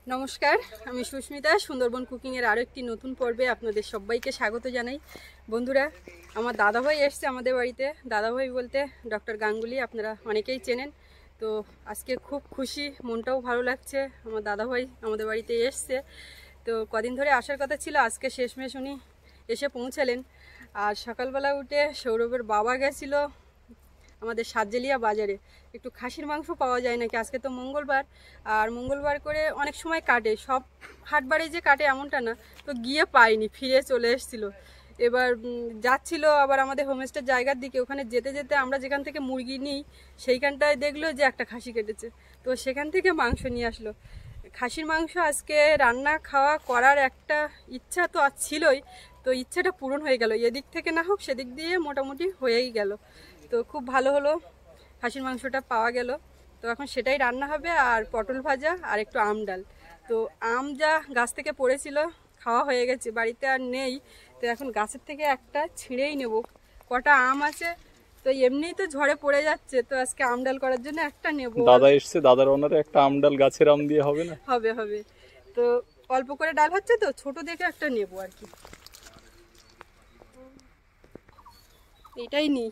নমস্কার, আমি সুস্মিতা। সুন্দরবন কুকিংয়ের আরও একটি নতুন পর্বে আপনাদের সবাইকে স্বাগত জানাই। বন্ধুরা, আমার দাদাভাই এসছে আমাদের বাড়িতে। দাদাভাই বলতে ডক্টর গাঙ্গুলি, আপনারা অনেকেই চেনেন। তো আজকে খুব খুশি, মনটাও ভালো লাগছে। আমার দাদাভাই আমাদের বাড়িতে এসছে। তো কদিন ধরে আসার কথা ছিল, আজকে শেষমেশ উনি এসে পৌঁছালেন। আর সকালবেলা উঠে সৌরভের বাবা গেছিলো আমাদের সাতজেলিয়া বাজারে। একটু খাসির মাংস পাওয়া যায় নাকি, আজকে তো মঙ্গলবার, আর মঙ্গলবার করে অনেক সময় কাটে, সব হাটবারে যে কাটে এমনটা না। তো গিয়ে পাইনি, ফিরে চলে এসেছিল। এবার যাচ্ছিল আবার আমাদের হোমস্টের জায়গার দিকে, ওখানে যেতে যেতে আমরা যেখান থেকে মুরগি নিই সেইখানটায় দেখলো যে একটা খাসি কেটেছে। তো সেখান থেকে মাংস নিয়ে আসলো। খাসির মাংস আজকে রান্না খাওয়া করার একটা ইচ্ছা তো ছিলই, তো ইচ্ছাটা পূরণ হয়ে গেল। এদিক থেকে না হোক সেদিক দিয়ে মোটামুটি হয়েই গেল। তো খুব ভালো হলো, খাসির মাংসটা পাওয়া গেল। তো এখন সেটাই রান্না হবে, আর পটল ভাজা আর একটু আম ডাল। তো আম যা গাছ থেকে পড়েছিল খাওয়া হয়ে গেছে, বাড়িতে আর নেই। তো এখন গাছের থেকে একটা ছিঁড়েই নেব। কটা আম আছে, তো এমনিই তো ঝড়ে পড়ে যাচ্ছে, তো আজকে আম ডাল করার জন্য একটা নেব। দাদা এসছে, দাদার অনারে একটা আম ডাল গাছের আম দিয়ে হবে না? হবে হবে। তো অল্প করে ডাল হচ্ছে, তো ছোট দেখে একটা নেব আর কি। এটাই নিই।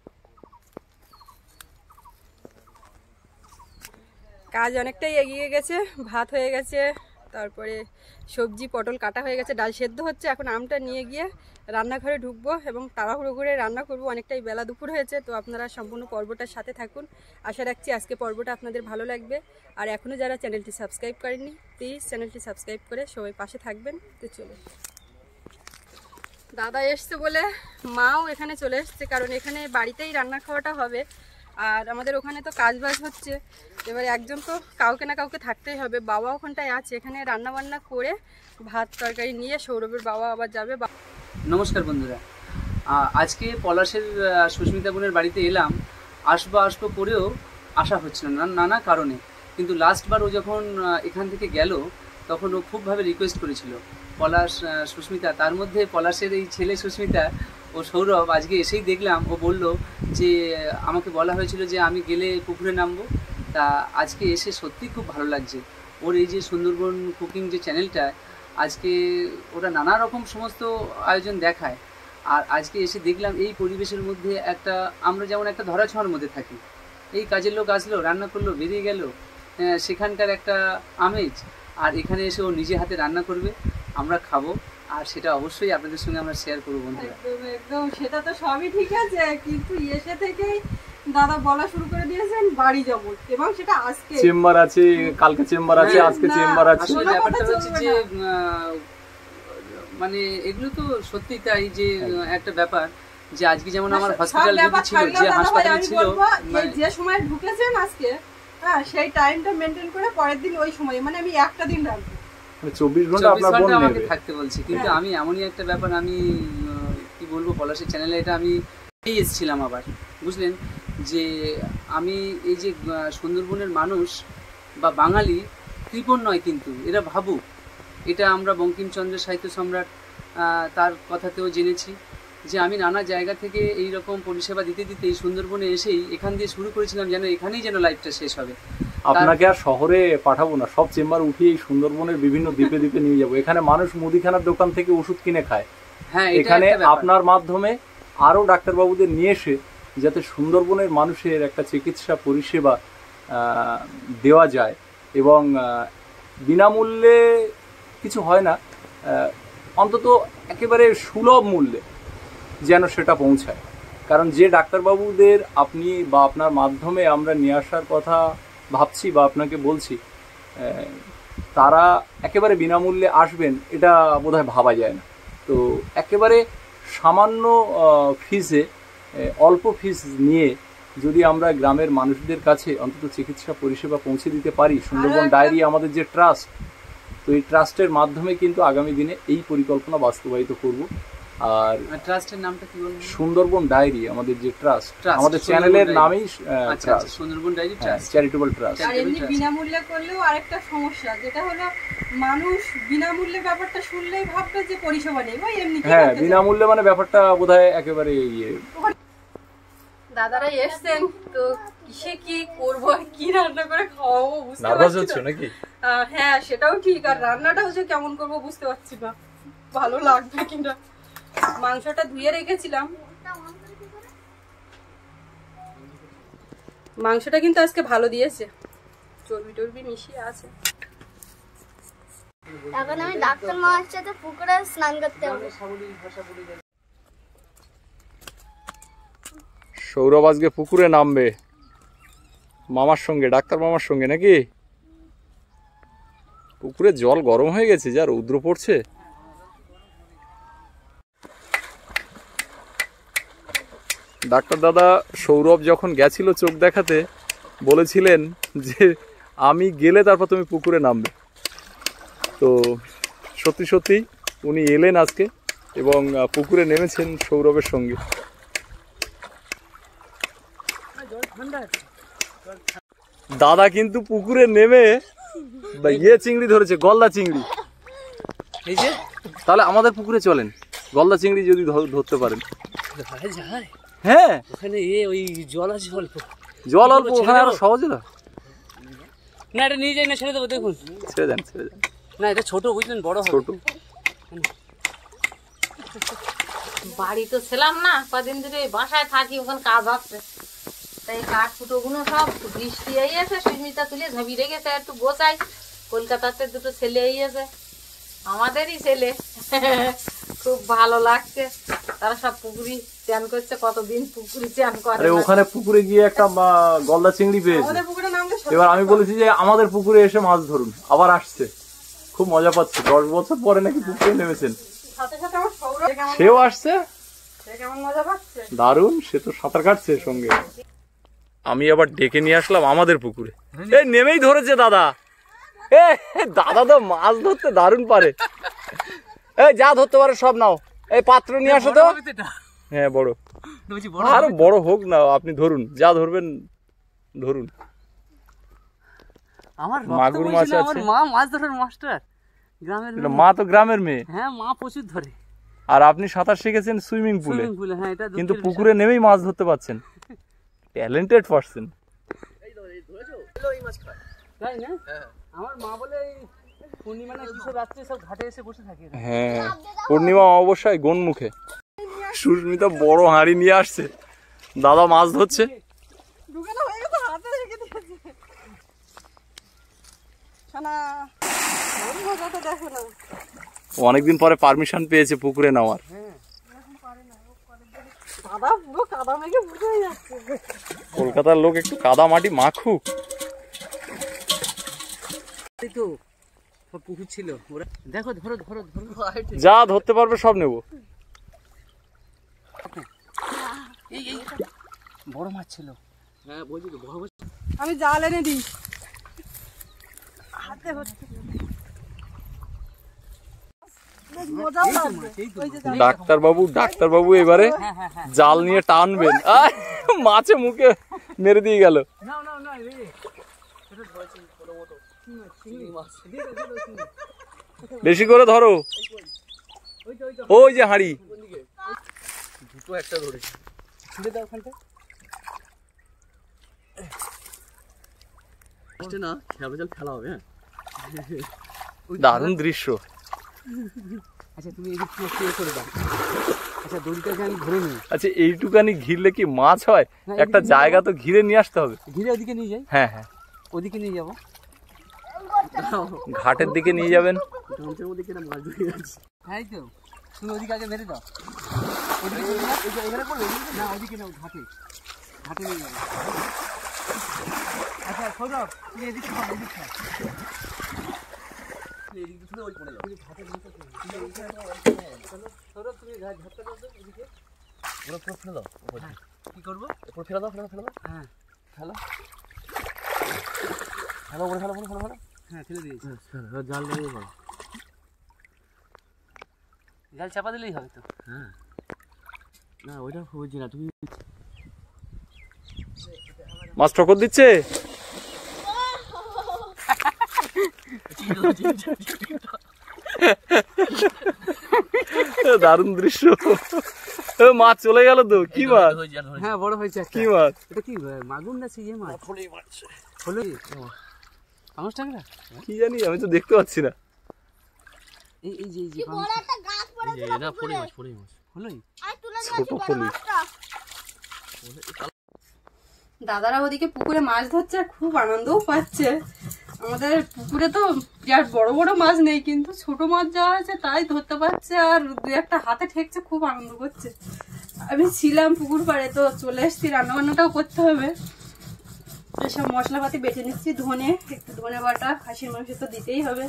কাজ অনেকটাই এগিয়ে গেছে, ভাত হয়ে গেছে, তারপরে সবজি পটল কাটা হয়ে গেছে, ডাল সেদ্ধ হচ্ছে। এখন আমটা নিয়ে গিয়ে রান্নাঘরে ঢুকবো এবং তাড়াহুড়ো করে রান্না করব। অনেকটাই বেলা দুপুর হয়েছে। তো আপনারা সম্পূর্ণ পর্বটার সাথে থাকুন। আশা রাখছি আজকে পর্বটা আপনাদের ভালো লাগবে। আর এখনও যারা চ্যানেলটি সাবস্ক্রাইব করেননি, প্লিজ চ্যানেলটি সাবস্ক্রাইব করে সবাই পাশে থাকবেন। তো চলো, দাদা এসছে বলে মাও এখানে চলে এসছে, কারণ এখানে বাড়িতেই রান্না খাওয়াটা হবে। আর আমাদের ওখানে তো কাজ বাজ হচ্ছে, এবার একজন তো কাউকে না কাউকে থাকতেই হবে। বাবা ওখানটায় আছে, এখানে রান্না বান্না করে ভাত তরকারি নিয়ে সৌরভের বাবা আবার যাবে। নমস্কার বন্ধুরা, আজকে পলাশের সুস্মিতা বোনের বাড়িতে এলাম। আসবো করেও আসা হচ্ছিল না নানা কারণে। কিন্তু লাস্টবার ও যখন এখান থেকে গেল তখন ও খুবভাবে রিকোয়েস্ট করেছিল পলাশ, সুস্মিতা। তার মধ্যে পলাশের এই ছেলে সুস্মিতা ও সৌরভ আজকে এসেই দেখলাম ও বলল যে আমাকে বলা হয়েছিল যে আমি গেলে পুকুরে নামবো। তা আজকে এসে সত্যি খুব ভালো লাগছে। ওর এই যে সুন্দরবন কুকিং যে চ্যানেলটা, আজকে ওরা নানা রকম সমস্ত আয়োজন দেখায়। আর আজকে এসে দেখলাম এই পরিবেশের মধ্যে একটা, আমরা যেমন একটা ধরাছোঁয়ার মধ্যে থাকি, এই কাজের লোক আসলো, রান্না করলো, বেরিয়ে গেল, সেখানকার একটা আমেজ। আর এখানে এসে ও নিজে হাতে রান্না করবে, আমরা খাবো, আর সেটা অবশ্যই আপনাদের সঙ্গে আমরা শেয়ার করবো বন্ধুরা। একদম একদম, সেটা তো সবই ঠিক আছে, কিন্তু এসে থেকেই দাদা বলা শুরু করে দিয়েছেন বাড়ি যাব, এবং সেটা আজকে চেম্বার আছে, কালকে চেম্বার আছে, আজকে চেম্বার আছে। আসলে ব্যাপারটা হচ্ছে যে মানে এগুলো তো সত্যি তাই, যে একটা ব্যাপার যে আজকে যেমন আমার হসপিটাল ডিউটি ছিল, যে হাসপাতালে ছিল, যে সময় ঢুকেছেন আজকে, হ্যাঁ সেই টাইমটা মেনটেন করে পরের দিন ওই সময়, মানে আমি একটা দিন রাখবো, মানে 24 ঘন্টা আপনার বোন আমাকে নেবে থাকতে বলছি। কিন্তু আমি এমনই একটা ব্যাপার, আমি কি বলবো, পলাশের চ্যানেলে এটা আমি এসেছিলাম আবার, বুঝলেন, যে আমি এই যে সুন্দরবনের মানুষ বা বাঙালি কৃপণ নয়, কিন্তু এরা ভাবুক। এটা আমরা বঙ্কিমচন্দ্রের সাহিত্য সম্রাট তার কথাতেও জেনেছি, যে আমি নানা জায়গা থেকে এই রকম পরিষেবা দিতে দিতে এই সুন্দরবনে এসেই এখান দিয়ে শুরু করেছিলাম, যেন এখানেই যেন লাইফটা শেষ হবে। আপনাকে আর শহরে পাঠাবো না, সব চেম্বার উঠিয়ে এই সুন্দরবনের বিভিন্ন দ্বীপে দ্বীপে নিয়ে যাবো। এখানে মানুষ মুদিখানার দোকান থেকে ওষুধ কিনে খায়, হ্যাঁ, এখানে আপনার মাধ্যমে আরো ডাক্তারবাবুদের নিয়ে এসে যাতে সুন্দরবনের মানুষের একটা চিকিৎসা পরিষেবা দেওয়া যায়, এবং বিনামূল্যে কিছু হয় না, অন্তত একেবারে সুলভ মূল্যে যেন সেটা পৌঁছায়। কারণ যে ডাক্তারবাবুদের আপনি বা আপনার মাধ্যমে আমরা নিয়ে আসার কথা ভাবছি বা আপনাকে বলছি, তারা একেবারে বিনামূল্যে আসবেন এটা বোধহয় ভাবা যায় না। তো একেবারে সামান্য ফিসে, অল্প ফিস নিয়ে যদি আমরা গ্রামের মানুষদের কাছে অন্তত চিকিৎসা পরিষেবা পৌঁছে দিতে পারি, সুন্দরবন ডায়েরি আমাদের যে ট্রাস্ট, তো এই ট্রাস্টের মাধ্যমে কিন্তু আগামী দিনে এই পরিকল্পনা বাস্তবায়িত করব। আর ট্রাস্টের নামটা কি বলবো? সুন্দরবন ডায়েরি আমাদের যে ট্রাস্ট, আমাদের চ্যানেলের নামই Sundarban diary trust, charitable trust. আর এমনি বিনামূল্যে করলেও আরেকটা সমস্যা, যেটা হলো মানুষ বিনামূল্যে ব্যাপারটা শুনলেই ভাববে যে পরিষেবা নেই, ভাই এমনি। হ্যাঁ, বিনামূল্যে মানে ব্যাপারটা বোধহয় একেবারে দাদারা এসছেন, তো কিসে কি করবো আর কি রান্না করে খাওয়াবো বুঝতে নার্ভাস পারছি হচ্ছে না। নাকি? হ্যাঁ সেটাও ঠিক, আর রান্নাটাও যে কেমন করবো বুঝতে পারছি না, ভালো লাগবে কিনা। মাংসটা ধুয়ে রেখেছিলাম, মাংসটা কিন্তু আজকে ভালো দিয়েছে, চর্বি টর্বি মিশিয়ে আছে। এখন আমি ডাক্তার মামার সাথে পুকুরে স্নান করতে হবে। সৌরভ আজকে পুকুরে নামবে মামার সঙ্গে, ডাক্তার মামার সঙ্গে নাকি? পুকুরে জল গরম হয়ে গেছে, যা রৌদ্র পড়ছে। ডাক্তার দাদা সৌরভ যখন গেছিল চোখ দেখাতে বলেছিলেন যে আমি গেলে তারপর তুমি পুকুরে নামবে। তো সত্যি সত্যি উনি এলেন আজকে এবং পুকুরে নেমেছেন সৌরভের সঙ্গে। দাদা কিন্তু পুকুরে নেমে চিংড়ি ধরেছে, গলদা চিংড়ি। এই যে তাহলে আমাদের পুকুরে চলেন, গলদা চিংড়ি যদি ধরতে পারেন। যায় হ্যাঁ ওখানে ওই জল আছে অল্প, জল অল্প, ওখানে আরো সহজে না। না এটা নিয়ে যাই না, ছেড়ে দেবো। দেখুন ছেড়ে দেন, ছেড়ে দেন। না এটা ছোট বুঝলেন, বড় হবে। ছোট বাড়ি তো ছিলাম না কদিন ধরে, বাসায় থাকি, ওখানে কাজ হচ্ছে, তাই কাঠ ফুটো গুলো সব বৃষ্টি এসে সুস্মিতা তুলে ঝাঁপি রেখেছে, একটু গোছাই। কলকাতাতে দুটো ছেলে এসে, আমাদেরই ছেলে, খুব ভালো লাগছে। তারা সব পুকুরি চান করছে, কতদিন পুকুরি চান করে। আরে ওখানে পুকুরে গিয়ে একটা গলদা চিংড়ি পেয়েছে। আমাদের পুকুরে নামলে এবার আমি বলেছি যে আমাদের পুকুরে এসে মাছ ধরুন, আবার আসছে, খুব মজা পাচ্ছে। 10 বছর পরে নাকি পুকুরে নেমেছেন। সাথে সাথে আমার সৌরভ সেও আসছে, সে কেমন মজা পাচ্ছে। দারুণ, সে তো সাঁতার কাটছে সঙ্গে। আমি আবার ডেকে নিয়ে আসলাম আমাদের পুকুরে, এই নেমেই ধরেছে দাদা। এ দাদা তো মাছ ধরতে দারুণ পারে। এই যা ধরতে পারে সব নাও, এই পাত্র নিয়ে আসো তো। হ্যাঁ বড়, আরো বড় হোক না, আপনি ধরুন, যা ধরবেন ধরুন। আমার মাগুর মাছ আছে। আমার মা মাছ ধরার মাস্টার, গ্রামের মেয়ে। মা তো গ্রামের মেয়ে, হ্যাঁ মা প্রচুর ধরে। আর আপনি সাঁতার শিখেছেন সুইমিং পুলে, সুইমিং পুলে। হ্যাঁ এটা কিন্তু পুকুরে নেমেই মাছ ধরতে পারছেন। Talented person. তাই না? আমার মা বলে এই পূর্ণিমা না কিসের রাত্রে সব ঘাটে এসে বসে থাকে। হ্যাঁ পূর্ণিমা অবশ্যই গনমুখে। সুস্মিতা বড় হাঁড়ি নিয়ে আসছে, দাদা মাছ ধরছে। ঢুকানো হয়ে গেছে, হাতে রেখে দিয়েছে। সোনা, ওর মজাটা দেখো না। অনেকদিন পরে পারমিশন পেয়েছে পুকুরে নেওয়ার। দাদা পুরো কাদা মেঘে বুঝে যাচ্ছে। কলকাতার লোক একটু কাদা মাটি মাখুক। এই তো সব পুকুর ছিল, ওরা দেখো ধরো ধরো ধরো। যা ধরতে পারবে সব নেব। এই এই বড় মাছ ছিল। হ্যাঁ বলছি তো বড় মাছ। আমি জাল এনে দিই, হাতে হচ্ছে। বেশ মজাও লাগবে। ওই যে ডাক্তারবাবু এবারে জাল নিয়ে টানবেন। আয়, মাছে মুখে মেরে দিয়ে গেল। না না না রে, এটা ধরেছি বড় মতো চিংড়ি মাছ। বেশি করে ধরো, ওই যে হাঁড়ি। দুটো একটা ধরেছি, ছেড়ে দাও ওখানটা। না খেলা জল খেলা হবে। হ্যাঁ দারুণ দৃশ্য। আচ্ছা তুমি এদিক থেকে একটু করে দাও। আচ্ছা দড়িটাকে আমি ধরে নিই। আচ্ছা এইটুকানি ঘিরলে কি মাছ হয়? একটা জায়গা তো ঘিরে নিয়ে আসতে হবে। ঘিরে ওদিকে নিয়ে যাই। হ্যাঁ হ্যাঁ, ওদিকে নিয়ে যাবো, ঘাটের দিকে নিয়ে যাবেন। গামছার মধ্যে কেন মাছ ধরে যাচ্ছে। হ্যাঁ তো তুমি ওদিকে আগে মেরে দাও। ওদিকে এখানে পড়বে না, ওদিকে না, ঘাটে ঘাটে নিয়ে যাবো। আচ্ছা সৌরভ তুমি এদিকে খাও, এদিকে খাও। এদিকে শুনে ওই পড়ে যাও। সৌরভ তুমি ঘাটটা দাও এদিকে। ওরা পুরো ফেলে দাও। কি করবো? পুরো ফেলে দাও, ফেলে দাও, ফেলে দাও। হ্যাঁ ফেলো ফেলো, ওপরে ফেলো, ফেলো ফেলো ফেলো। হ্যাঁ ফেলে দিয়েছি। জাল লাগিয়ে দাও। জাল চাপা দিলেই হবে তো। হ্যাঁ না ওইটা হচ্ছে না, তুমি মাছ ঠকর দিচ্ছে। দারুণ দৃশ্য। মাছ চলে গেল তো, কি মাছ? হ্যাঁ বড় হয়েছে কি মাছ? এটা কি মাগুর না ইয়ে মাছ হলো পাঙাশ ট্যাংরা কি জানি, আমি তো দেখতে পাচ্ছি না। এই এই যে কি বড় একটা গাছ পড়েছিল পুকুরে। হলোই আর তুলে ছোট দিয়েছি বড় ফলি। মাছটা। দাদারা ওদিকে পুকুরে মাছ ধরছে, আর খুব আনন্দও পাচ্ছে। আমাদের পুকুরে তো বিরাট বড় বড় মাছ নেই, কিন্তু ছোট মাছ যা আছে তাই ধরতে পারছে, আর দু একটা হাতে ঠেকছে, খুব আনন্দ করছে। আমি ছিলাম পুকুর পাড়ে, তো চলে এসেছি, রান্নাবান্নাটাও করতে হবে। এসব মশলাপাতি বেটে নিচ্ছি, ধনে একটু ধনে বাটা, খাসির মাংস তো দিতেই হবে।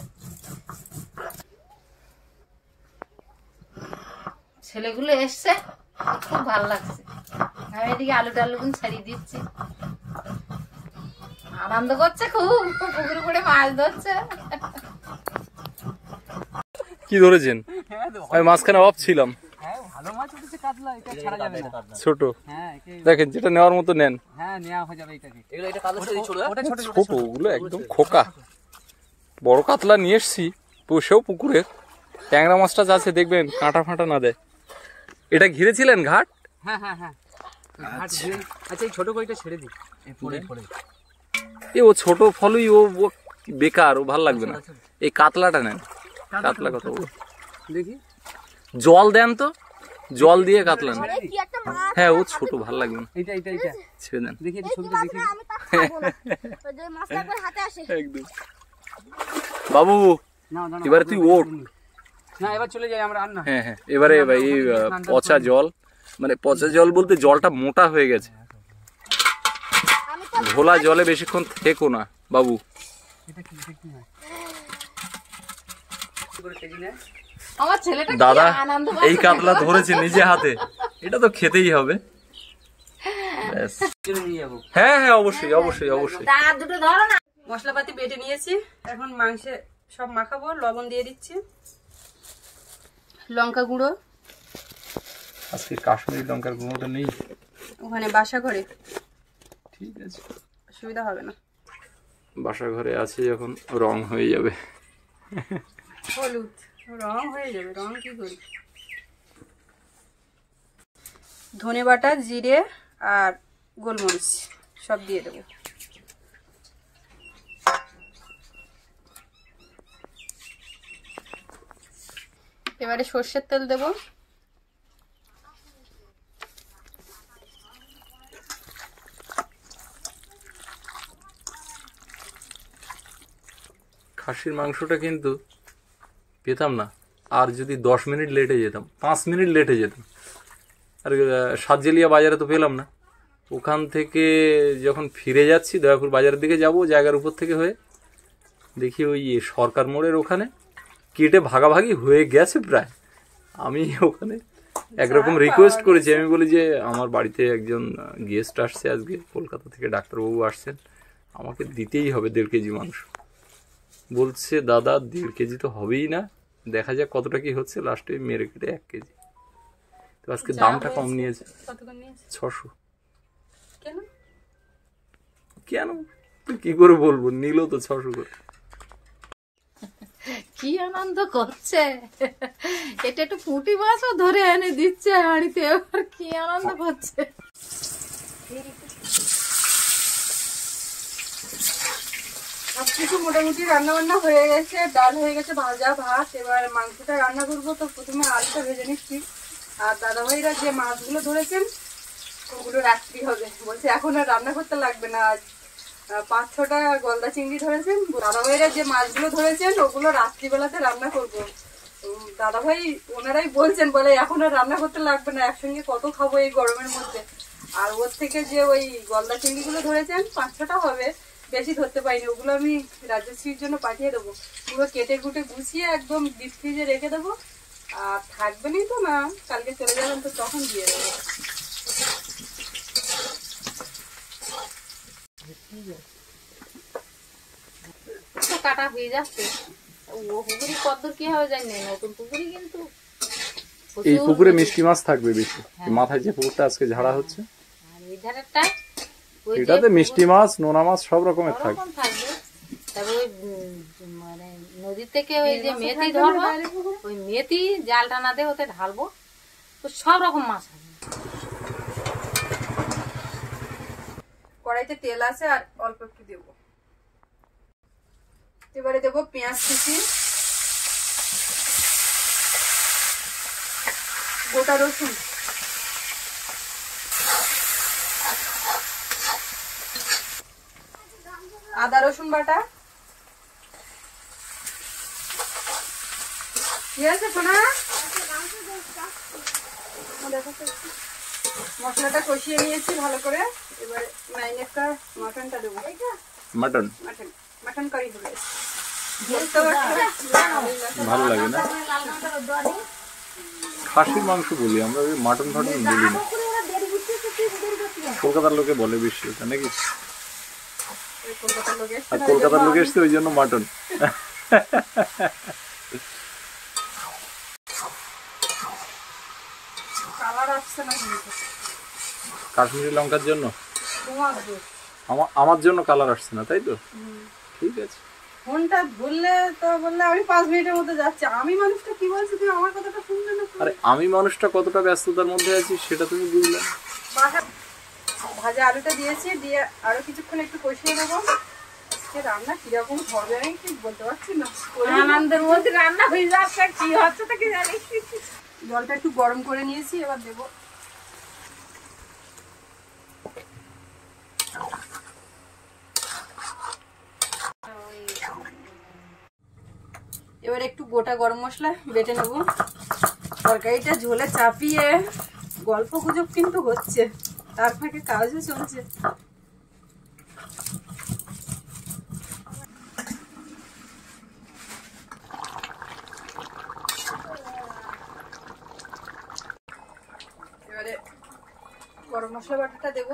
ছেলেগুলো এসছে, খুব ভালো লাগছে। আমি এদিকে আলু টালুগুন ছাড়িয়ে দিচ্ছি, আনন্দ করছে খুব, পুকুর করে মাছ ধরছে। কি ধরেছেন? আমি মাঝখানে অফ ছিলাম। হ্যাঁ ভালো মাছ উঠেছে, কাতলা, এটা ছাড়া যাবে না। ছোট হ্যাঁ দেখেন, যেটা নেওয়ার মতো নেন। হ্যাঁ নেওয়া হয়ে যাবে এটাকে। এটা কাতলা ছোট ওটা ছোট ছোট, ওগুলো একদম খোকা। বড় কাতলা নিয়ে এসছি, সেও পুকুরের। ট্যাংরা মাছটা আছে, দেখবেন কাঁটা ফাঁটা না দেয়। এটা ঘিরেছিলেন ঘাট? হ্যাঁ হ্যাঁ হ্যাঁ আচ্ছা এই ছোট কইটা ছেড়ে দিই, এই পড়ে ও ছোট ফলই, ও বেকার, ও ভাল লাগবে না। এই কাতলাটা নেন, কাতলা কত দেখি জল দেন তো, জল দিয়ে কাতলা নেন। আরে কি একটা মাছ। হ্যাঁ ও ছোট, ভাল লাগবে না, এটা এটা এটা ছেড়ে দেন। দেখি এটা এই কি ছবিটা মাছ দেখি। রে, আমি তা খাবো না। ওই যে মাছটা একবার হাতে আসে। একদম। বাবু না না এবারে তুই ওঠ। না এবার চলে যাই আমরা। আর না হ্যাঁ হ্যাঁ, এবারে ভাই পচা জল, মানে পচা জল বলতে জলটা মোটা হয়ে গেছে। আমি তো ঘোলা জলে বেশিক্ষণ থেকো না বাবু। এটা কি হয় কি করে কেজি নেয়? আমার ছেলেটা কি দাদা আনন্দ এই কাতলা ধরেছে নিজে হাতে, এটা তো খেতেই হবে। ব্যাস। চলে নিয়ে যাবো। হ্যাঁ হ্যাঁ, অবশ্যই অবশ্যই অবশ্যই। তার দুটো ধরো না। মশলাপাতি বেটে নিয়েছি, এখন মাংসে সব মাখাবো। লবণ দিয়ে দিচ্ছি, লঙ্কা গুঁড়ো, আজকে কাশ্মীরি লঙ্কার গুঁড়োটা নেই, ওখানে বাসা ঘরে, ঠিক আছে, অসুবিধা হবে না। বাসা ঘরে আছে যখন, রং হয়ে যাবে। হলুদ, রং হয়ে যাবে, রং কি করি। ধনে বাটা, জিরে আর গোলমরিচ সব দিয়ে দেবো। এবারে সর্ষের তেল দেবো, খাসির মাংসটা কিন্তু পেতাম না, আর যদি 10 মিনিট লেটে যেতাম, 5 মিনিট লেটে যেতাম। আর সাতজেলিয়া বাজারে তো পেলাম না। ওখান থেকে যখন ফিরে যাচ্ছি, দয়াপুর বাজারের দিকে যাব, জায়গার উপর থেকে হয়ে দেখি ওই সরকার মোড়ের ওখানে কেটে ভাগাভাগি হয়ে গেছে প্রায়। আমি ওখানে একরকম রিকোয়েস্ট করেছি, আমি বলি যে আমার বাড়িতে একজন গেস্ট আসছে আজকে, কলকাতা থেকে ডাক্তারবাবু আসছেন, আমাকে দিতেই হবে 1.5 কেজি মাংস। বলছে দাদা 1.5 কেজি তো হবেই না, দেখা যাক কতটা কি হচ্ছে, লাস্টে মেরে কেটে 1 কেজি। তো আজকে দামটা কম নিয়েছে, কতক্ষণ নিয়েছে? 600। কেন? কেন তুই কি করে বলবো, নিল তো 600 করে। কি আনন্দ করছে, এটা একটু পুঁটি মাছও ধরে এনে দিচ্ছে হাঁড়িতে, এবার কি আনন্দ করছে। সবকিছু মোটামুটি রান্না বান্না হয়ে গেছে, ডাল হয়ে গেছে, ভাজা ভাত। এবার মাংসটা রান্না করবো, তো প্রথমে আলুটা ভেজে নিচ্ছি। আর দাদাভাইরা যে মাছগুলো ধরেছেন ওগুলো রাত্রি হবে, বলছে এখন আর রান্না করতে লাগবে না। আজ 5-6টা গলদা চিংড়ি ধরেছেন দাদাভাইরা, যে মাছগুলো ধরেছেন ওগুলো রাত্রিবেলাতে রান্না করবো। দাদাভাই ওনারাই বলছেন, বলে এখন আর রান্না করতে লাগবে না, একসঙ্গে কত খাবো এই গরমের মধ্যে। আর ওর থেকে যে ওই গলদা চিংড়িগুলো ধরেছেন 5-6টা হবে, বেশি ধরতে পারিনি, ওগুলো আমি রাজশ্রীর জন্য পাঠিয়ে দেবো। পুরো কেটে কুটে গুছিয়ে একদম ডিপ ফ্রিজে রেখে দেবো। আর থাকবেনই তো না, কালকে চলে যাবেন তো তখন দিয়ে দেবো। কাটা হয়ে যাচ্ছে, ও পুকুরি কদ্দূর কি হবে জানি না, নতুন পুকুরি কিন্তু এই পুকুরে মিষ্টি মাছ থাকবে বেশি। মাথায় যে পুকুরটা আজকে ঝাড়া হচ্ছে, আর এই ধারেরটা ওই যে এটাতে মিষ্টি মাছ, নোনা মাছ সব রকমের থাকবে। ওরকম থাকবে। তবে ওই মানে নদী থেকে ওই যে মেথি ধরবো, ওই মেথি জাল টানাতে ওতে ঢালবো, তো সব রকম মাছ হবে। কড়াইতে তেল আছে আর অল্প একটু দেব। এবারে দেব পেঁয়াজ কুচি, গোটা রসুন, আদা রসুন বাটা। ঠিক আছে সোনা, মশলাটা কষিয়ে নিয়েছি ভালো করে। এবারে ম্যারিনেটটা মাটনটা দেবো। মাটন মাটন মাটন কারি হবে। ভালো লাগে না? খাসির মাংস বলি আমরা, ওই মাটন ফাটন বলি না। কলকাতার লোকে বলে বেশি ওটা নাকি? আর কলকাতার লোক এসছে ওই জন্য মাটন। কাশ্মীরি লঙ্কার জন্য আমার জন্য কালার আসছে না, তাই তো? ঠিক আছে। ফোনটা ধরলে তো বললে আমি 5 মিনিটের মধ্যে যাচ্ছি। আমি মানুষটা কি বলছি, তুমি আমার কথাটা শুনলে না? আরে আমি মানুষটা কতটা ব্যস্ততার মধ্যে আছি সেটা তুমি বুঝলে না। ভাজা আলুটা দিয়েছি, দিয়ে আরো কিছুক্ষণ একটু কষিয়ে দেবো। রান্না কিরকম হবে আমি ঠিক বলতে পারছি না। আনন্দের মধ্যে রান্না হয়ে যাচ্ছে, কি হচ্ছে তা কি জানি। জলটা একটু গরম করে নিয়েছি, এবার দেবো। এবার একটু গোটা গরম মশলা বেটে নেব। তরকারিটা ঝোলে চাপিয়ে গল্প গুজব কিন্তু হচ্ছে, তার ফাঁকে কাজও চলছে। এবারে গরম মশলা বাটাটা দেবো।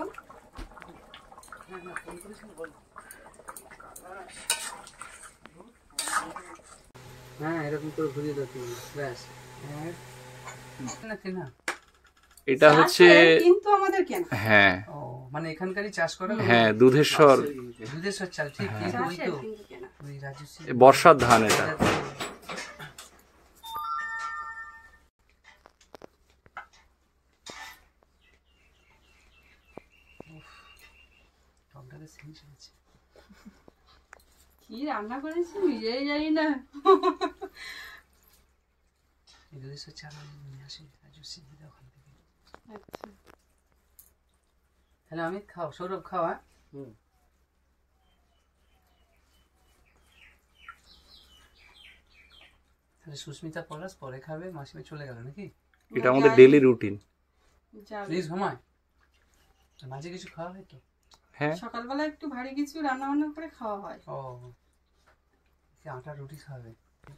হ্যাঁ, এরকম করে ঘুরিয়ে দাও তুমি, ব্যাস। না এটা হচ্ছে কিন্তু আমাদের কেন? হ্যাঁ, ও মানে এখানকারই চাষ করা? হ্যাঁ, দুধেশ্বর দুধেশ্বর চাল, ঠিক। ওই তো ওই রাজশ্রী বর্ষার ধান এটা। কি রান্না করেছি নিজেই জানি না। দুধেশ্বর চাল নিয়ে আসি রাজশ্রী ওখান থেকে। তাহলে আমি খাও, সৌরভ খাও। হ্যাঁ, তাহলে সুস্মিতা পলাশ পরে খাবে, মাসিমা চলে গেল নাকি? এটা আমাদের ডেইলি রুটিন। প্লিজ ঘুমায়, মাঝে কিছু খাওয়া হয় তো? হ্যাঁ, সকালবেলা একটু ভারী কিছু রান্না বান্না করে খাওয়া হয়। ও, আটা রুটি খাবে।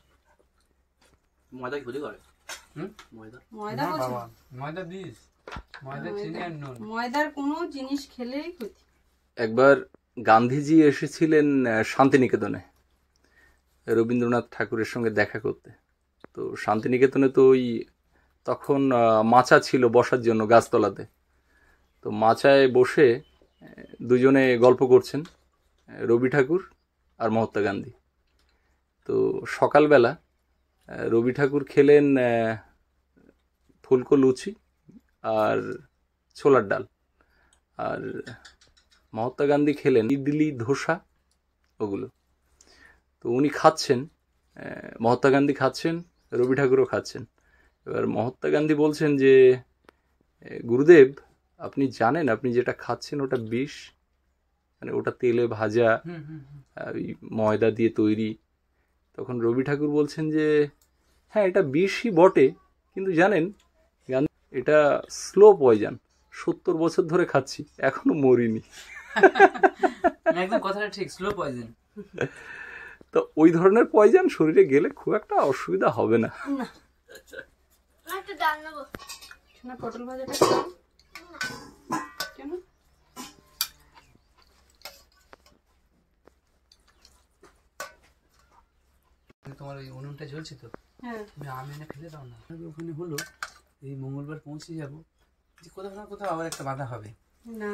ময়দা ক্ষতি করে। ময়দা না বলছো? বাবা, ময়দা দিস, ময়দা চিনি আর নুন। ময়দার কোনো জিনিস খেলেই ক্ষতি। একবার গান্ধীজি এসেছিলেন শান্তিনিকেতনে রবীন্দ্রনাথ ঠাকুরের সঙ্গে দেখা করতে। তো শান্তিনিকেতনে তো ওই তখন মাচা ছিল বসার জন্য গাছতলাতে। তো মাচায় বসে দুজনে গল্প করছেন, রবি ঠাকুর আর মহাত্মা গান্ধী। তো সকালবেলা রবি ঠাকুর খেলেন ফুলকো লুচি আর ছোলার ডাল, আর মহাত্মা গান্ধী খেলেন ইডলি ধোসা ওগুলো। তো উনি খাচ্ছেন, মহাত্মা গান্ধী খাচ্ছেন, রবি ঠাকুরও খাচ্ছেন। এবার মহাত্মা গান্ধী বলছেন যে গুরুদেব, আপনি জানেন আপনি যেটা খাচ্ছেন ওটা বিষ, মানে ওটা তেলে ভাজা, ওই ময়দা দিয়ে তৈরি। তখন রবি ঠাকুর বলছেন যে হ্যাঁ, এটা বিষই বটে, কিন্তু জানেন গান্ধী, এটা স্লো পয়জন, 70 বছর ধরে খাচ্ছি এখনো মরিনি। একদম কথাটা ঠিক, স্লো পয়জন। তো ওই ধরনের পয়জন শরীরে গেলে খুব একটা অসুবিধা হবে না। একটা ডাল নেবো। শোনা, পটল ভাজাটা খাও। কেন? তোমার ওই উনুনটা জ্বলছে তো, হ্যাঁ, তুমি আম এনে ফেলে দাও না। ওখানে হলো এই মঙ্গলবার পৌঁছে যাব, যে কোথাও না কোথাও আবার একটা বাধা হবে। না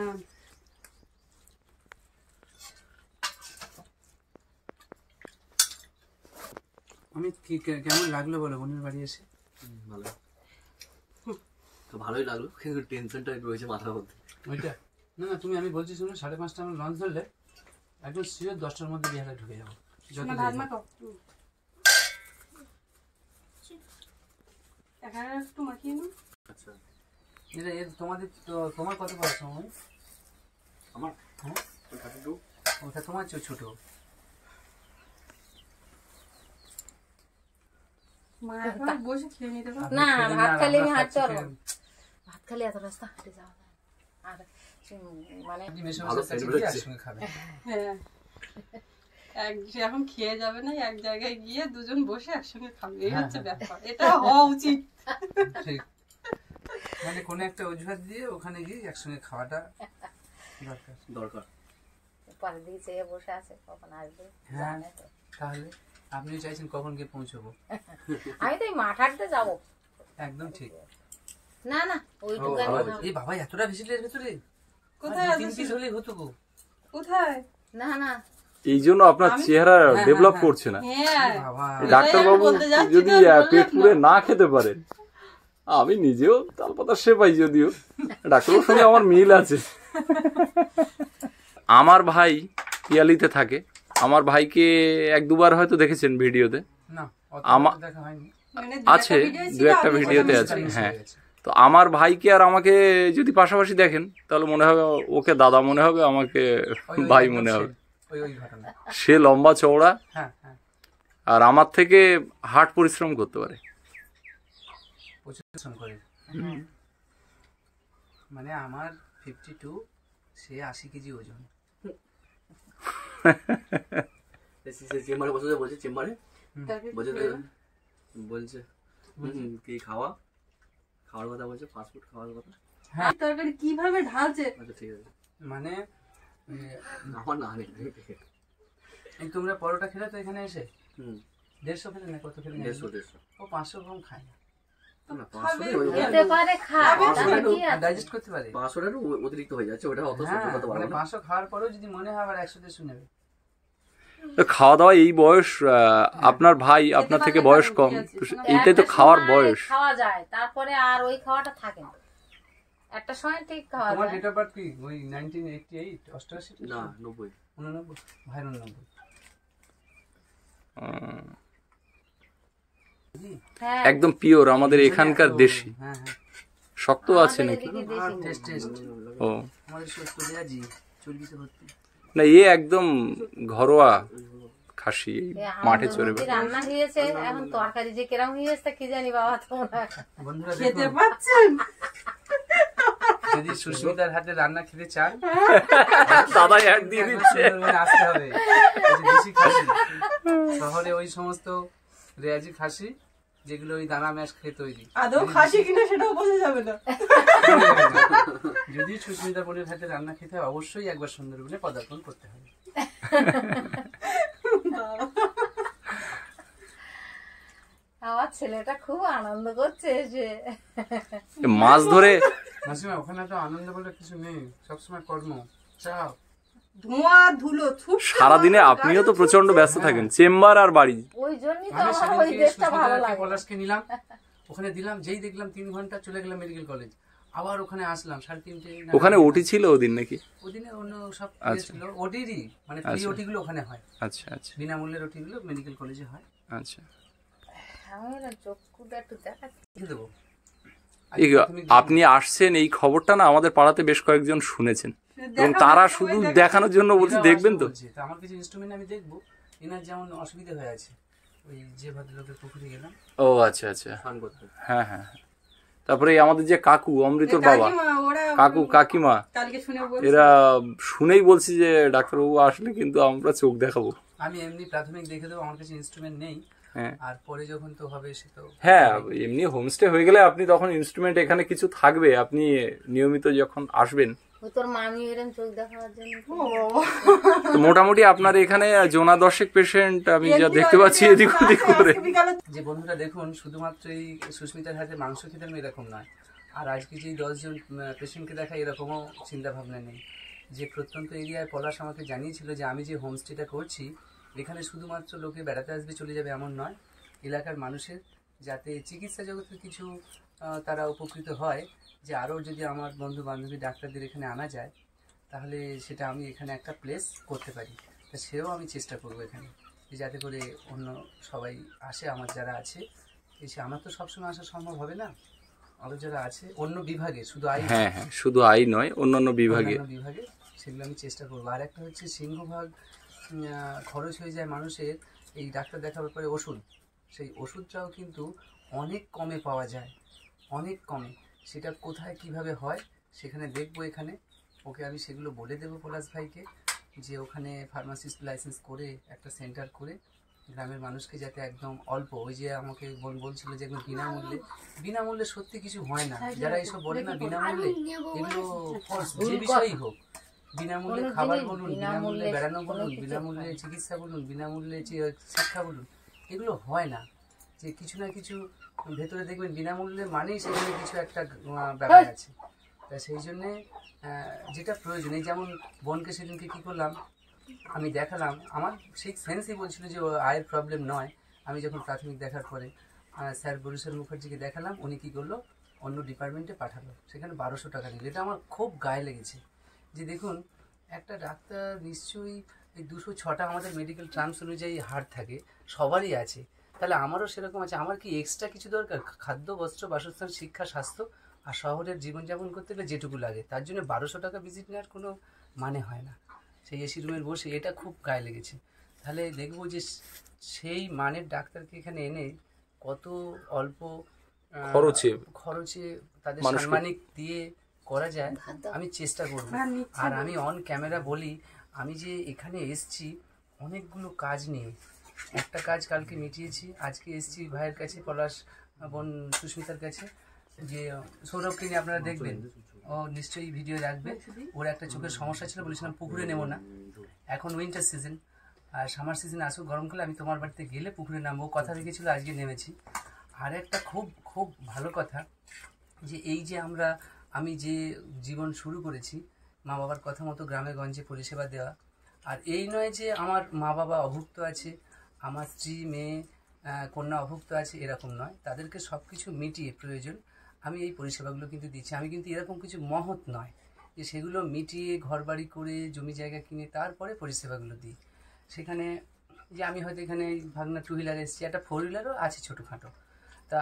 আমি কেমন লাগলো বলো বোনের বাড়ি এসে? ভালো। তো ভালোই লাগলো, কিন্তু টেনশনটা রয়েছে মাথার মধ্যে। ওইটা না না, তুমি আমি বলছি শুনো, 5:30 আমরা লঞ্চ ধরলে একদম শিওর 10টার মধ্যে বিহারে ঢুকে যাবো। যত ভাত মাখো এখানে একটু মাখিয়ে নাও। আচ্ছা এটা তোমাদের তোমার কত বয়স সময়? আমার হ্যাঁ 32। ওটা তোমার চেয়ে ছোট। মা এখন বসে খেয়ে নিতে পারো। না ভাত খেলে আমি হাঁটতে আমরা পারবো না। ভাত খেলে এত রাস্তা হাঁটে যাওয়া যায় না। আর মানে মেশো ভালো মেশো কাছে সেট গিয়ে হচ্ছে। একসঙ্গে খাবে। হ্যাঁ এখন খেয়ে যাবে না, এক জায়গায় গিয়ে দুজন বসে একসঙ্গে খাবে, এই হচ্ছে ব্যাপার। এটা হওয়া উচিত। ঠিক, মানে কোনো একটা অজুহাত দিয়ে ওখানে গিয়ে একসঙ্গে খাওয়াটা দরকার। পরের দিকে চেয়ে বসে আছে কখন আসবে। হ্যাঁ জানে তো। তাহলে আপনিও চাইছেন কখন গিয়ে পৌঁছবো? আমি তো এই মাঠ হাঁটতে যাবো। একদম ঠিক। না না ওইটুকু এই বাবা এতটা ভিজিটের ভেতরে কোথায় 3 পিস হলেই হতো গো। কোথায়? না না এই জন্য আপনার চেহারা ডেভেলপ করছে না। হ্যাঁ বাবা ডাক্তারবাবু বলতে যাচ্ছি যদি তো, বললাম পেট পুরে না খেতে পারেন, আমি নিজেও তালপাতা সেপাই, যদিও ডাক্তারের সঙ্গে আমার মিল আছে। আমার ভাই পিয়ালিতে থাকে। আমার ভাইকে 1-2বার হয়তো দেখেছেন ভিডিওতে। না অত আমা- দেখা হয়নি। মানে আছে, দু একটা ভিডিওতে আছে। হ্যাঁ, তো আমার ভাইকে আর আমাকে যদি পাশাপাশি দেখেন তাহলে মনে হবে ওকে দাদা মনে হবে, আমাকে ভাই মনে হবে। ওই ঘটনা। সে লম্বা চওড়া হ্যাঁ হ্যাঁ, আর আমার থেকে হার্ড পরিশ্রম করতে পারে। প্রচুর পরিশ্রম করে। মানে আমার 52, সে 80 কেজি ওজন। চেম্বারে বসে বলছে, চেম্বারে বলছে বলছে কি খাওয়ার কথা বলছে, ফাস্টফুড খাওয়ার কথা। তরকারি কিভাবে ঢালছে। আচ্ছা ঠিক আছে, মানে আমার না নেই। এই তোমরা পরোটা খেলে তো এখানে এসে 150 খেলে না, কত খেলে? 150 ও 500 গ্রাম খায় না, না 500 খেতে পারে খায় তাহলে কি আছে? ডাইজেস্ট করতে পারে। 500 অতিরিক্ত হয়ে যাচ্ছে, ওটা অত সহ্য হ্যাঁ, করতে পারবো মানে না। 500 খাওয়ার পরেও যদি মনে হয় আবার 100-150 নেবে। খাওয়া দাওয়া এই বয়স, আপনার ভাই আপনার থেকে বয়স কম, এইটাই তো একটা খাওয়ার সময় বয়স। খাওয়া যায়, তারপরে আর ওই খাওয়াটা থাকে না। একটা সময় ঠিক খাওয়া তোমার যায়। ডেট অফ বার্থ কি? ওই 1988, 88? না 90। 89, ভাইয়ের 89। হ্যাঁ একদম পিওর আমাদের এখানকার দেশি। হ্যাঁ হ্যাঁ, শক্ত আছে আমাদের নাকি? এদিকে দেশি টেস্ট টেস্ট। ও আমাদের সুস্থ দেয়াজি চর্বিতে ভর্তি। না, এ একদম ঘরোয়া খাসি, এই মাঠে চড়ে আমাদের রান্না হয়েছে, এখন তরকারি যে কিরম হয়েছে কি জানি বাবা। তোমরা বন্ধুরা খেতে দেখুন, পাচ্ছেন? যদি সুস্মিতার হাতে রান্না খেতে চান দাদা এক দিয়ে দিচ্ছে। সুন্দরবনে আসতে হবে। এই যে দেশি খাসি, শহরে ওই সমস্ত রেয়াজি খাসি যেগুলো ওই দানা ম্যাশ খেয়ে তৈরি। আদৌ খাসি কিনা সেটাও বোঝা যাবে না। যদি সুস্মিতা বোনের হাতে রান্না খেতে হয় অবশ্যই একবার সুন্দরবনে পদার্পণ করতে হবে। আমার ছেলেটা খুব আনন্দ করছে যে মাছ ধরে মাসিমা ওখানে তো আনন্দ বলে কিছু নেই, সবসময় কর্ম চাপ। ধোঁয়া ধুলো থুপ। সারাদিনে আপনিও তো প্রচন্ড ব্যস্ত থাকেন, চেম্বার আর বাড়ি। ওই জন্যই তো আমি আমার ওই সেদিনকে দেশটা ভালো সুস্মিতাকে লাগে। পলাশকে নিলাম, ওখানে দিলাম, যেই দেখলাম 3 ঘন্টা চলে গেলাম মেডিকেল কলেজ। আবার ওখানে আসলাম 3:30। ওখানে ওটি ছিল ওদিন নাকি? ওদিনে অন্য সব আচ্ছা। ছিল, ওটিরই মানে ফ্রি আচ্ছা। ওটি গুলো ওখানে হয়, আচ্ছা আচ্ছা বিনামূল্যের ওটি গুলো মেডিকেল কলেজে হয়। আচ্ছা। আমি না চক্ষুটা একটু দেখাচ্ছি। লিখে দেবো। আপনি আসছেন এই খবরটা না আমাদের পাড়াতে বেশ কয়েকজন শুনেছেন, এবং তারা শুধু দেখানোর জন্য বলছে দেখবেন তো। বলছে, তো আমার কিছু ইনস্ট্রুমেন্ট আমি দেখবো, এনার যেমন অসুবিধা হয়ে আছে, ওই যে ভদ্রলোকের পুকুরে গেলাম ও আচ্ছা আচ্ছা, স্নান করতে। হ্যাঁ হ্যাঁ। তারপরে এই আমাদের যে কাকু, অমৃতর বাবা, কাকিমা, ওরা কাকু কাকিমা, কালকে শুনে বলছে। এরা শুনেই বলছি যে ডাক্তারবাবু আসলে কিন্তু আমরা চোখ দেখাবো। আমি এমনি প্রাথমিক দেখে দেবো, আমার কাছে ইনস্ট্রুমেন্ট নেই। হ্যাঁ আর পরে যখন তো হবে সে তো হ্যাঁ, এমনি হোমস্টে হয়ে গেলে আপনি তখন ইনস্ট্রুমেন্ট এখানে কিছু থাকবে, আপনি নিয়মিত যখন আসবেন। ওই তোর মামি এরম চোখ দেখাবার জন্য তো মোটামুটি আপনার এখানে 10 পেশেন্ট আমি যা দেখতে পাচ্ছি এদিক ওদিক করে। যে বন্ধুরা দেখুন, শুধুমাত্র এই সুস্মিতার হাতে মাংস খেতে আমি এরকম নয়, আর আজকে যে 10 জন পেশেন্টকে দেখা এরকমও চিন্তা ভাবনা নেই। যে প্রত্যন্ত এরিয়ায় পলাশ আমাকে জানিয়েছিল যে আমি যে হোমস্টেটা করছি এখানে শুধুমাত্র লোকে বেড়াতে আসবে চলে যাবে এমন নয়, এলাকার মানুষের যাতে চিকিৎসা জগতের কিছু তারা উপকৃত হয়, যে আরও যদি আমার বন্ধু বান্ধবী ডাক্তারদের এখানে আনা যায় তাহলে সেটা আমি এখানে একটা প্লেস করতে পারি। তা সেও আমি চেষ্টা করবো এখানে, যে যাতে করে অন্য সবাই আসে, আমার যারা আছে এসে, আমার তো সবসময় আসা সম্ভব হবে না, আরও যারা আছে অন্য বিভাগে, শুধু আই হ্যাঁ হ্যাঁ, শুধু আই নয়, অন্যান্য বিভাগে সেগুলো আমি চেষ্টা করবো। আর একটা হচ্ছে সিংহভাগ খরচ হয়ে যায় মানুষের এই ডাক্তার দেখার পরে ওষুধ, সেই ওষুধটাও কিন্তু অনেক কমে পাওয়া যায়, অনেক কমে। সেটা কোথায় কিভাবে হয় সেখানে দেখবো, এখানে ওকে আমি সেগুলো বলে দেবো পলাশ ভাইকে, যে ওখানে ফার্মাসিস্ট লাইসেন্স করে একটা সেন্টার করে গ্রামের মানুষকে যাতে একদম অল্প, ওই যে আমাকে বলছিল যে একদম বিনামূল্যে সত্যি কিছু হয় না, যারা এইসব বলে না বিনামূল্যে, এগুলো যে বিষয়ই হোক, বিনামূল্যে খাবার বলুন, বিনামূল্যে বেড়ানো বলুন, বিনামূল্যে চিকিৎসা বলুন, বিনামূল্যে শিক্ষা বলুন, এগুলো হয় না। যে কিছু না কিছু ভেতরে দেখবেন বিনামূল্যে মানেই সেখানে কিছু একটা ব্যাপার আছে। তা সেই জন্যে যেটা প্রয়োজন, এই যেমন বোনকে সেদিনকে কী করলাম, আমি দেখালাম, আমার সেই সেন্সই বলছিল যে আয়ের প্রবলেম নয়। আমি যখন প্রাথমিক দেখার পরে স্যার বরিশাল মুখার্জিকে দেখালাম, উনি কী করলো, অন্য ডিপার্টমেন্টে পাঠালো, সেখানে 1200 টাকা নিল। এটা আমার খুব গায়ে লেগেছে, যে দেখুন একটা ডাক্তার নিশ্চয়ই এই 206টা আমাদের মেডিকেল টার্মস অনুযায়ী হার থাকে, সবারই আছে, তাহলে আমারও সেরকম আছে। আমার কি এক্সট্রা কিছু দরকার? খাদ্য, বস্ত্র, বাসস্থান, শিক্ষা, স্বাস্থ্য আর শহরের জীবনযাপন করতে গেলে যেটুকু লাগে, তার জন্য 1200 টাকা ভিজিট নেওয়ার কোনো মানে হয় না। সেই এসি রুমের বসে এটা খুব গায়ে লেগেছে। তাহলে দেখবো যে সেই মানের ডাক্তারকে এখানে এনে কত অল্প খরচে তাদের সাম্মানিক দিয়ে করা যায়, আমি চেষ্টা করব। আর আমি অন ক্যামেরা বলি, আমি যে এখানে এসছি অনেকগুলো কাজ নিয়ে, একটা কাজ কালকে মিটিয়েছি, আজকে এসছি ভাইয়ের কাছে, পলাশ বোন সুস্মিতার কাছে, যে সৌরভকে নিয়ে আপনারা দেখবেন, ও নিশ্চয়ই ভিডিও রাখবে। ওর একটা চোখের সমস্যা ছিল, বলেছিলাম পুকুরে নেবো না, এখন উইন্টার সিজন, আর সামার সিজন আসুক, গরমকালে আমি তোমার বাড়িতে গেলে পুকুরে নামবো, কথা রেখেছিল, আজকে নেমেছি। আর একটা খুব খুব ভালো কথা, যে এই যে আমি যে জীবন শুরু করেছি মা বাবার কথা মতো গ্রামে গঞ্জে পরিষেবা দেওয়া, আর এই নয় যে আমার মা বাবা অভুক্ত আছে, আমার স্ত্রী মেয়ে কন্যা অভুক্ত আছে, এরকম নয়, তাদেরকে সব কিছু মিটিয়ে প্রয়োজন আমি এই পরিষেবাগুলো কিন্তু দিচ্ছি। আমি কিন্তু এরকম কিছু মহৎ নয় যে সেগুলো মিটিয়ে ঘরবাড়ি করে জমি জায়গা কিনে তারপরে পরিষেবাগুলো দিই। সেখানে যে আমি হয়তো এখানে ভাগনা 2 হুইলার এসেছি, একটা 4 হুইলারও আছে ছোটোখাটো, তা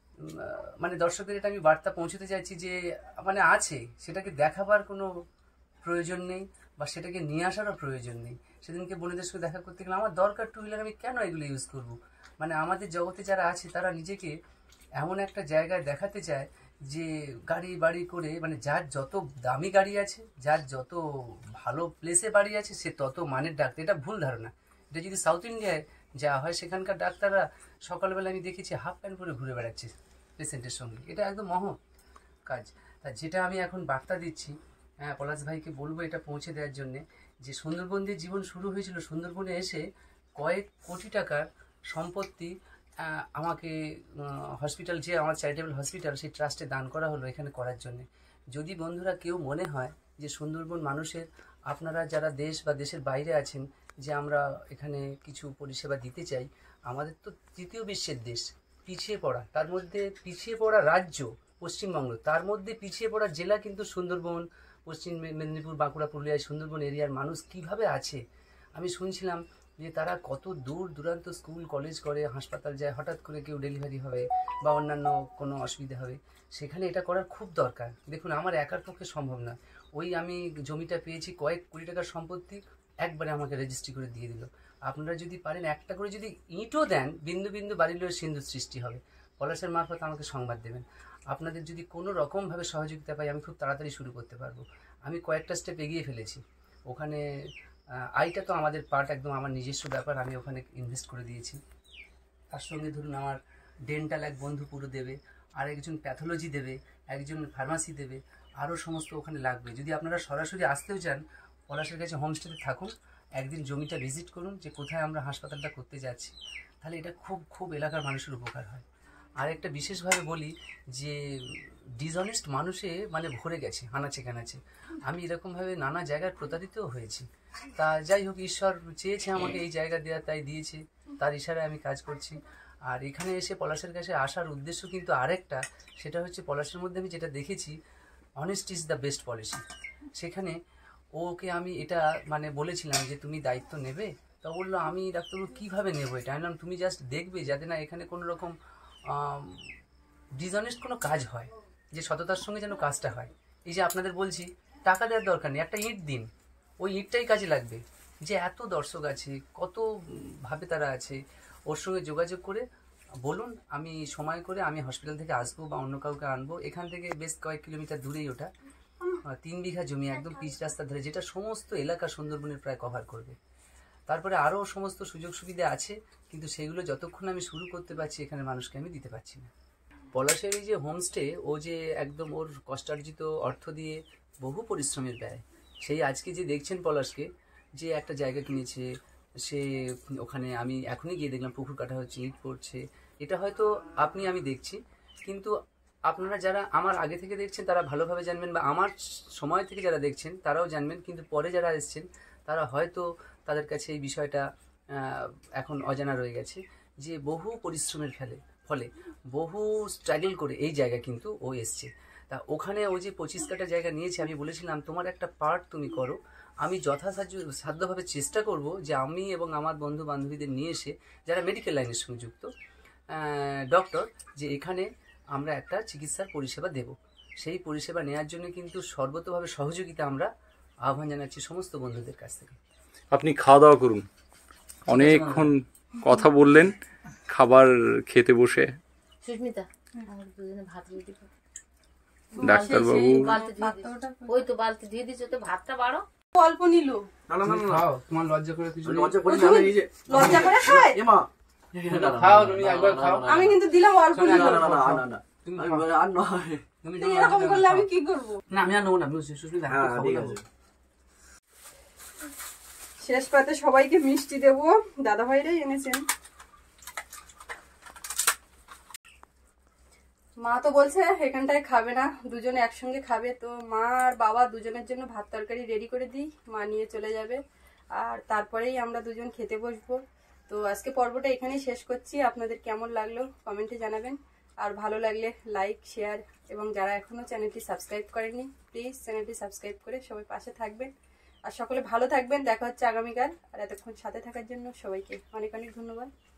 মানে দর্শকদের এটা আমি বার্তা পৌঁছতে চাইছি যে মানে আছে, সেটাকে দেখাবার কোনো প্রয়োজন নেই বা সেটাকে নিয়ে আসারও প্রয়োজন নেই। সেদিনকে বোনেদের সঙ্গে দেখা করতে গেলে আমার দরকার 2 হুইলার, আমি কেন এগুলো ইউজ করব? মানে আমাদের জগতে যারা আছে তারা নিজেকে এমন একটা জায়গায় দেখাতে চায় যে গাড়ি বাড়ি করে, মানে যার যত দামি গাড়ি আছে, যার যত ভালো প্লেসে বাড়ি আছে, সে তত মানের ডাক্তার। এটা ভুল ধারণা। এটা যদি সাউথ ইন্ডিয়ায় যাওয়া হয়, সেখানকার ডাক্তাররা সকালবেলা আমি দেখেছি হাফ প্যান্ট পরে ঘুরে বেড়াচ্ছে পেশেন্টের সঙ্গে, এটা একদম মহৎ কাজ। তা যেটা আমি এখন বার্তা দিচ্ছি, হ্যাঁ, পলাশ ভাইকে বলবো এটা পৌঁছে দেওয়ার জন্যে, যে সুন্দরবন দিয়ে জীবন শুরু হয়েছিল, সুন্দরবনে এসে কয়েক কোটি টাকার সম্পত্তি আমাকে হসপিটাল, যে আমার চ্যারিটেবল হসপিটাল, সেই ট্রাস্টে দান করা হলো এখানে করার জন্যে। যদি বন্ধুরা কেউ মনে হয় যে সুন্দরবন মানুষের, আপনারা যারা দেশ বা দেশের বাইরে আছেন, যে আমরা এখানে কিছু পরিষেবা দিতে চাই, আমাদের তো তৃতীয় বিশ্বের দেশ, পিছিয়ে পড়া, তার মধ্যে পিছিয়ে পড়া রাজ্য পশ্চিমবঙ্গ, তার মধ্যে পিছিয়ে পড়া জেলা কিন্তু সুন্দরবন, পশ্চিম মেদিনীপুর, বাঁকুড়া, পুরুলিয়ায় সুন্দরবন এরিয়ার মানুষ কিভাবে আছে। আমি শুনছিলাম যে তারা কত দূর দূরান্ত স্কুল কলেজ করে, হাসপাতাল যায়, হঠাৎ করে কেউ ডেলিভারি হবে বা অন্যান্য কোনো অসুবিধা হবে, সেখানে এটা করার খুব দরকার। দেখুন আমার একার পক্ষে সম্ভব না। ওই আমি জমিটা পেয়েছি, কয়েক কোটি টাকার সম্পত্তি একবারে আমাকে রেজিস্ট্রি করে দিয়ে দিল। আপনারা যদি পারেন একটা করে যদি ইঁটও দেন, বিন্দু বিন্দু বাড়িলেও সিন্ধু সৃষ্টি হবে। পলাশের মারফত আমাকে সংবাদ দেবেন। আপনাদের যদি কোনো রকমভাবে সহযোগিতা পাই, আমি খুব তাড়াতাড়ি শুরু করতে পারবো। আমি কয়েকটা স্টেপ এগিয়ে ফেলেছি। ওখানে আইটা তো আমাদের পার্ট, একদম আমার নিজস্ব ব্যাপার, আমি ওখানে ইনভেস্ট করে দিয়েছি। তার সঙ্গে ধরুন আমার ডেন্টাল এক বন্ধু পুরো দেবে, আর একজন প্যাথোলজি দেবে, একজন ফার্মাসি দেবে, আরও সমস্ত ওখানে লাগবে। যদি আপনারা সরাসরি আসতেও চান, পলাশের কাছে হোমস্টেতে থাকুন, একদিন জমিটা ভিজিট করুন যে কোথায় আমরা হাসপাতালটা করতে যাচ্ছি, তাহলে এটা খুব খুব এলাকার মানুষের উপকার হয়। আর একটা বিশেষভাবে বলি যে ডিসঅনেস্ট মানুষে মানে ভরে গেছে আনাচে কানাচে। আমি এরকমভাবে নানা জায়গায় প্রতারিতও হয়েছি। তা যাই হোক, ঈশ্বর চেয়েছে আমাকে এই জায়গা দেওয়া, তাই দিয়েছে। তার ইশারায় আমি কাজ করছি। আর এখানে এসে পলাশের কাছে আসার উদ্দেশ্য কিন্তু আরেকটা, সেটা হচ্ছে পলাশের মধ্যে আমি যেটা দেখেছি, honest is the best policy. সেখানে ওকে আমি এটা মানে বলেছিলাম যে তুমি দায়িত্ব নেবে, তা বললো আমি ডাক্তারবাবু কীভাবে নেবো এটা। আমি বললাম তুমি জাস্ট দেখবে যাতে না এখানে কোনো রকম ডিসঅনেস্ট কোনো কাজ হয়, যে সততার সঙ্গে যেন কাজটা হয়। এই যে আপনাদের বলছি টাকা দেওয়ার দরকার নেই, একটা ইট দিন, ওই ইটটাই কাজে লাগবে। যে এত দর্শক আছে, কত ভাবে তারা আছে, ওর সঙ্গে যোগাযোগ করে বলুন আমি সময় করে আমি হসপিটাল থেকে আসবো বা অন্য কাউকে আনবো। এখান থেকে বেশ কয়েক কিলোমিটার দূরেই ওটা, 3 বিঘা জমি একদম পিচ রাস্তা ধরে, যেটা সমস্ত এলাকা সুন্দরবনের প্রায় কভার করবে। তারপরে আরও সমস্ত সুযোগ সুবিধা আছে, কিন্তু সেগুলো যতক্ষণ আমি শুরু করতে পারছি এখানে মানুষকে আমি দিতে পারছি না। পলাশের এই যে হোমস্টে, ও যে একদম ওর কষ্টার্জিত অর্থ দিয়ে বহু পরিশ্রমের ব্যয়, সেই আজকে যে দেখছেন পলাশকে যে একটা জায়গা কিনেছে, সে ওখানে আমি এখনই গিয়ে দেখলাম পুকুর কাটা হচ্ছে, ইট পড়ছে, এটা হয়তো আপনি আমি দেখছি, কিন্তু আপনারা যারা আমার আগে থেকে দেখছেন তারা ভালোভাবে জানবেন, বা আমার সময় থেকে যারা দেখছেন তারাও জানবেন, কিন্তু পরে যারা এসছেন তারা হয়তো তাদের কাছে এই বিষয়টা এখন অজানা রয়ে গেছে, যে বহু পরিশ্রমের ফলে বহু স্ট্রাগল করে এই জায়গা কিন্তু ও এসছে। তা ওখানে ও যে 25 কাঠা জায়গা নিয়েছে, আমি বলেছিলাম তোমার একটা পার্ট তুমি করো, আমি যথাসাধ্যভাবে চেষ্টা করব যে আমি এবং আমার বন্ধু বান্ধবীদের নিয়ে এসে যারা মেডিকেল লাইনের সঙ্গে যুক্ত ডক্টর, যে এখানে আমরা একটা চিকিৎসার পরিষেবা দেব। সেই পরিষেবা নেওয়ার জন্য কিন্তু সর্বতোভাবে সহযোগিতা আমরা আহ্বান জানাচ্ছি সমস্ত বন্ধুদের কাছ থেকে। আপনি খাওয়া দাওয়া করুন, অনেকক্ষণ কথা বললেন, খাবার খেতে বসে সুস্মিতা আমার দুজনে ভাত রেডি করো। ডাক্তারবাবু বালতি ধুয়ে দিচ্ছি। ওই তো বালতি ধুয়ে দিচ্ছ, তো ভাতটা বাড়ো। অল্প নিল, না না না না খাও, তোমার লজ্জা করে কিছু নেই। লজ্জা করি না আমি, এই যে লজ্জা করে খায়। এ মা খাও, তুমি একবার খাও। আমি কিন্তু দিলাম অল্প শোনো, নিল। না না না না না তুমি আমি আর নয়। তুমি তুই এরকম করলে আমি কি করবো? না আমি আর নেবো না, আমি সুস্মিতা হ্যাঁ খাবো ঠিক না। আছে। শেষ পাতে সবাইকে মিষ্টি দেবো, দাদা ভাইরাই এনেছেন। মা তো বলছে এখানটায় খাবে না, দুজনে একসঙ্গে খাবে, তো মা আর বাবা দুজনের জন্য ভাত তরকারি রেডি করে দিই, মা নিয়ে চলে যাবে, আর তারপরেই আমরা দুজন খেতে বসবো। তো আজকে পর্বটা এখানেই শেষ করছি। আপনাদের কেমন লাগলো কমেন্টে জানাবেন, আর ভালো লাগলে লাইক শেয়ার, এবং যারা এখনো চ্যানেলটি সাবস্ক্রাইব করেননি প্লিজ চ্যানেলটি সাবস্ক্রাইব করে সবাই পাশে থাকবেন, আর সকলে ভালো থাকবেন। দেখা হচ্ছে আগামীকাল, আর এতক্ষণ সাথে থাকার জন্য সবাইকে অনেক অনেক ধন্যবাদ।